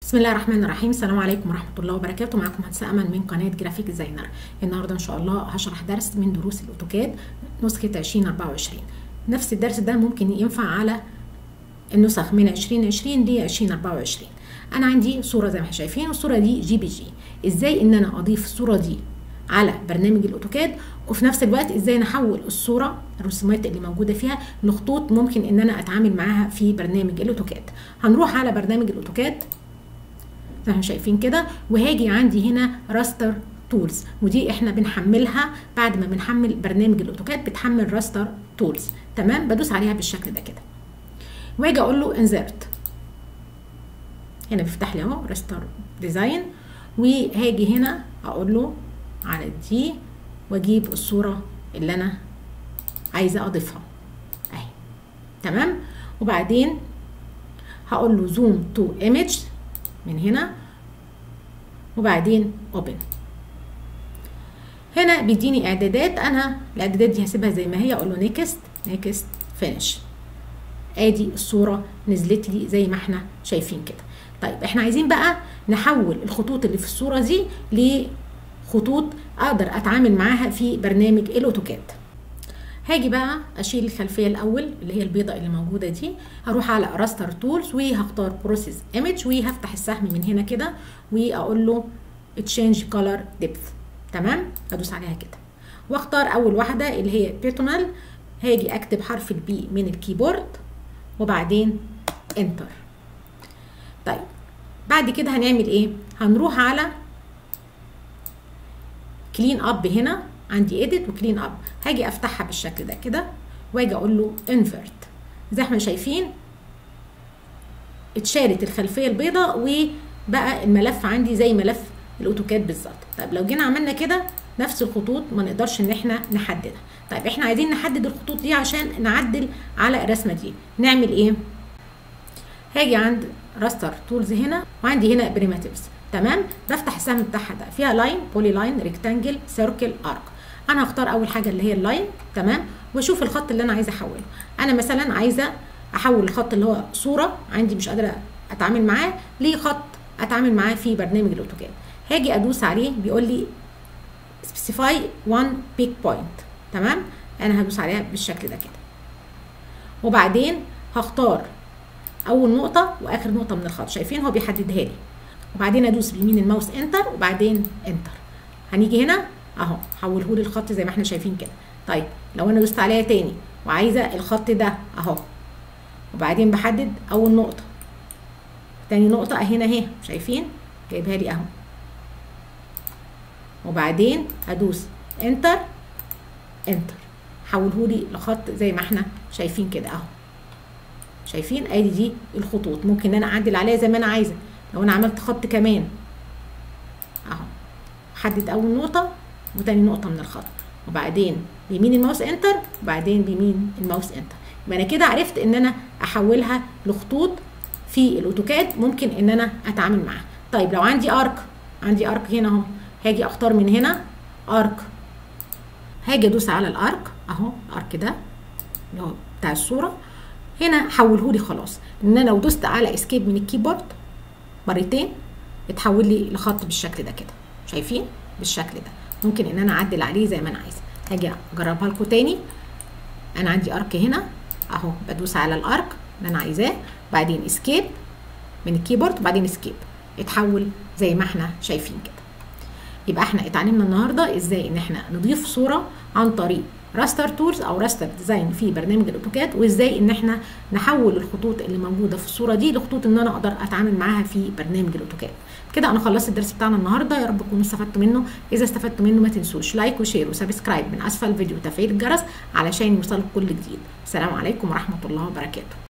بسم الله الرحمن الرحيم. السلام عليكم ورحمة الله وبركاته. معكم مهندسة أمل من قناة جرافيك ديزاينر. النهارده إن شاء الله هشرح درس من دروس الأوتوكاد نسخة 2024. نفس الدرس ده ممكن ينفع على النسخ من 2020 ل 2024. أنا عندي صورة زي ما احنا شايفين، والصورة دي جي بي جي. إزاي إن أنا أضيف الصورة دي على برنامج الأوتوكاد، وفي نفس الوقت إزاي نحول الصورة الرسومات اللي موجودة فيها لخطوط ممكن إن أنا أتعامل معاها في برنامج الأوتوكاد. هنروح على برنامج الأوتوكاد زي ما شايفين كده، وهاجي عندي هنا راستر تولز، ودي احنا بنحملها بعد ما بنحمل برنامج الاوتوكاد. بتحمل راستر تولز، تمام. بدوس عليها بالشكل ده كده، واجي اقول له انزرت. هنا بيفتح لي اهو راستر ديزاين، وهاجي هنا اقول له على دي واجيب الصوره اللي انا عايزه اضيفها اهي، تمام. وبعدين هقول له زوم تو ايمج من هنا، وبعدين اوبن. هنا بيديني اعدادات، انا الاعدادات دي هسيبها زي ما هي، اقول له نيكست نيكست فينيش. ادي الصوره نزلت لي زي ما احنا شايفين كده. طيب احنا عايزين بقى نحول الخطوط اللي في الصوره دي لخطوط اقدر اتعامل معاها في برنامج الاوتوكاد. هاجي بقى اشيل الخلفيه الاول اللي هي البيضه اللي موجوده دي، هروح على راستر تولز وهختار بروسيس ايمج، وهفتح السهم من هنا كده واقول له تشينج كولر ديبث، تمام. ادوس عليها كده واختار اول واحده اللي هي بيرتونال. هاجي اكتب حرف البي من الكيبورد وبعدين انتر. طيب بعد كده هنعمل ايه؟ هنروح على كلين اب. هنا عندي اديت وكلين اب، هاجي افتحها بالشكل ده كده واجي اقول له انفرت. زي ما احنا شايفين اتشالت الخلفيه البيضاء وبقى الملف عندي زي ملف الاوتوكاد بالظبط. طيب لو جينا عملنا كده نفس الخطوط ما نقدرش ان احنا نحددها. طيب احنا عايزين نحدد الخطوط دي عشان نعدل على الرسمه دي، نعمل ايه؟ هاجي عند راستر تولز هنا، وعندي هنا بريماتيفز، تمام. بفتح السهم بتاعها ده، فيها لاين، بولي لاين، ريكتانجل، سيركل، ارك. انا هختار اول حاجه اللي هي اللاين، تمام، واشوف الخط اللي انا عايزه احوله. انا مثلا عايزه احول الخط اللي هو صوره عندي مش قادره اتعامل معاه لخط اتعامل معاه في برنامج الاوتوكاد. هاجي ادوس عليه، بيقول لي سبيسيفاي 1 بيك بوينت، تمام. انا هدوس عليها بالشكل ده كده، وبعدين هختار اول نقطه واخر نقطه من الخط. شايفين هو بيحددها لي، وبعدين ادوس بيمين الماوس انتر، وبعدين انتر. هنيجي هنا اهو حوله لي الخط زي ما احنا شايفين كده. طيب لو انا دوست عليها تاني وعايزه الخط ده اهو، وبعدين بحدد اول نقطه تاني نقطه هنا اهي، شايفين جايبها لي اهو، وبعدين هدوس انتر انتر، حوله لي لخط زي ما احنا شايفين كده اهو. شايفين ادي دي الخطوط، ممكن ان انا اعدل عليها زي ما انا عايزه. لو انا عملت خط كمان اهو، حدد اول نقطه وتاني نقطه من الخط، وبعدين بيمين الماوس انتر، وبعدين بيمين الماوس انتر. يبقى انا كده عرفت ان انا احولها لخطوط في الاوتوكاد ممكن ان انا اتعامل معاها. طيب لو عندي ارك، عندي ارك هنا اهو، هاجي اختار من هنا ارك، هاجي ادوس على الارك اهو، الارك ده اللي هو بتاع الصوره هنا حوله لي خلاص. ان انا لو دوست على اسكيب من الكيبورد مرتين اتحول لي لخط بالشكل ده كده، شايفين بالشكل ده. ممكن ان انا اعدل عليه زي ما انا عايزه. هاجي اجربها لكم تاني. انا عندي ارك هنا اهو، بدوس على الارك اللي انا عايزاه، بعدين اسكيب من الكيبورد، وبعدين اسكيب، اتحول زي ما احنا شايفين كده. يبقى احنا اتعلمنا النهارده ازاي ان احنا نضيف صوره عن طريق راستر تولز او راستر ديزاين في برنامج الاوتوكاد، وازاي ان احنا نحول الخطوط اللي موجوده في الصوره دي لخطوط ان انا اقدر اتعامل معاها في برنامج الاوتوكاد. كده انا خلصت الدرس بتاعنا النهارده، يا رب تكونوا استفدتوا منه. اذا استفدتوا منه ما تنسوش لايك وشير وسبسكرايب من اسفل الفيديو وتفعيل الجرس علشان يوصلكم كل جديد. السلام عليكم ورحمه الله وبركاته.